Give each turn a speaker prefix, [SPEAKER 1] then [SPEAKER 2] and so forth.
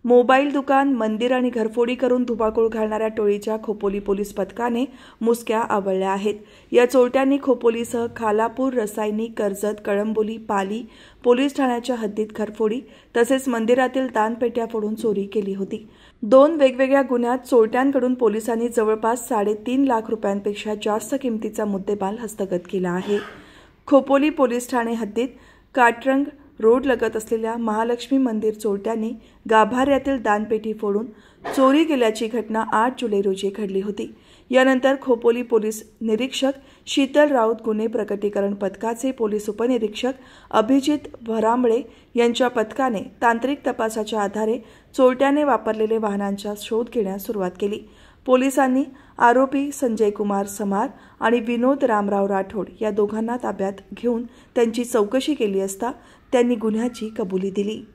[SPEAKER 1] Mobile दुकान, मंदिर आणि घरफोडी करून धुबाकूळ घालणाऱ्या टोळीच्या खोपोली पोलीस पथकाने मुसक्या आवळल्या आहेत। या चोरट्यांनी खोपोलीसह खालापूर, रसायनी, कर्जत, कळंबोली, पाली पोलीस ठाण्याच्या हद्दीत घरफोडी तसेच मंदिरातील दानपेट्या फोडून चोरी केली होती। 2 वेगवेगळ्या गुन्ह्यात चोरट्यांकडून पोलिसांनी जवळपास 3.5 लाख रुपयांपेक्षा जास्त किमतीचा मुद्देमाल हस्तगत केला आहे। खोपोली पोलीस ठाणे हद्दीत काटरंग रोड लगत असलेल्या महालक्ष्मी मंदिर चोरट्यांनी गाभाऱ्यातील दानपेटी फोडून चोरी केल्याची घटना 8 जुलै रोजी घडली होती। यानंतर खोपोली पोलीस निरीक्षक शीतल राऊत, गुन्हे प्रकटीकरण पथकाचे पोलीस उपनिरीक्षक अभिजित भरांबळे यांच्या पथकाने तांत्रिक तपासाच्या आधारे चोरट्याने वापरलेले वाहनांचा शोध घेण्यास सुरुवात केली। पोलिसांनी आरोपी संजय कुमार समार आणि विनोद रामराव राठोड या दोघांना ताब्यात घेऊन त्यांची चौकशी केली असता त्यांनी गुन्ह्याची कबुली दिली।